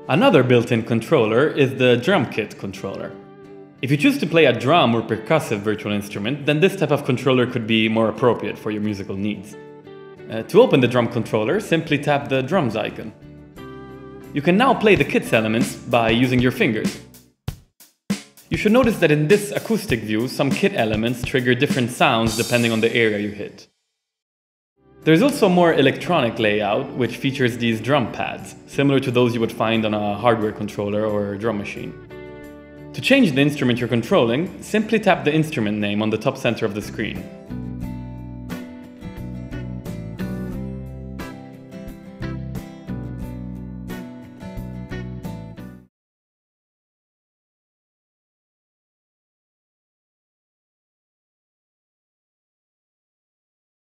Another built-in controller is the drumkit controller. If you choose to play a drum or percussive virtual instrument, then this type of controller could be more appropriate for your musical needs. To open the drum controller, simply tap the drums icon. You can now play the kit's elements by using your fingers. You should notice that in this acoustic view, some kit elements trigger different sounds depending on the area you hit. There's also a more electronic layout which features these drum pads, similar to those you would find on a hardware controller or a drum machine. To change the instrument you're controlling, simply tap the instrument name on the top center of the screen.